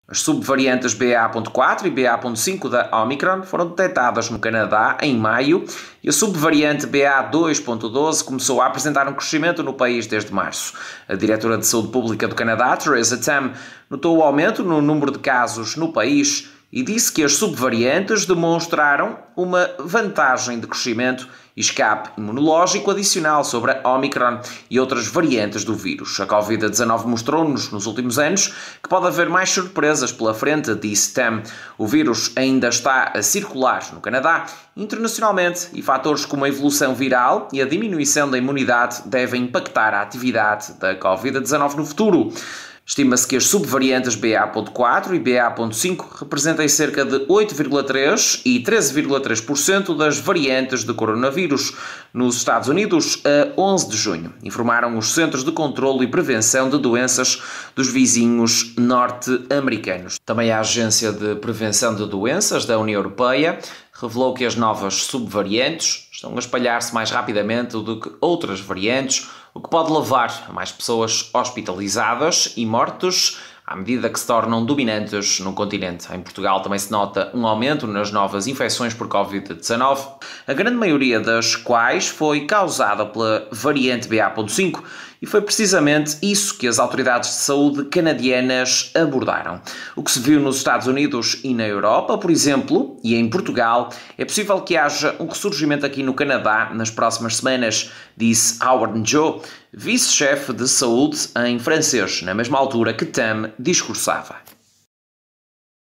As subvariantes BA.4 e BA.5 da Omicron foram detectadas no Canadá em maio e a subvariante BA.2.12 começou a apresentar um crescimento no país desde março. A diretora de Saúde Pública do Canadá, Theresa Tam, notou o aumento no número de casos no país e disse que as subvariantes demonstraram uma vantagem de crescimento e escape imunológico adicional sobre a Omicron e outras variantes do vírus. A Covid-19 mostrou-nos nos últimos anos que pode haver mais surpresas pela frente, disse Tam. O vírus ainda está a circular no Canadá internacionalmente e fatores como a evolução viral e a diminuição da imunidade devem impactar a atividade da Covid-19 no futuro. Estima-se que as subvariantes BA.4 e BA.5 representem cerca de 8,3% e 13,3% das variantes de coronavírus nos Estados Unidos a 11 de junho, informaram os Centros de Controlo e Prevenção de Doenças dos vizinhos norte-americanos. Também a Agência de Prevenção de Doenças da União Europeia revelou que as novas subvariantes estão a espalhar-se mais rapidamente do que outras variantes, o que pode levar a mais pessoas hospitalizadas e mortos à medida que se tornam dominantes no continente. Em Portugal também se nota um aumento nas novas infecções por Covid-19, a grande maioria das quais foi causada pela variante BA.5, e foi precisamente isso que as autoridades de saúde canadianas abordaram. O que se viu nos Estados Unidos e na Europa, por exemplo, e em Portugal, é possível que haja um ressurgimento aqui no Canadá nas próximas semanas, disse Howard Njoo, vice-chefe de saúde em francês, na mesma altura que Tam discursava.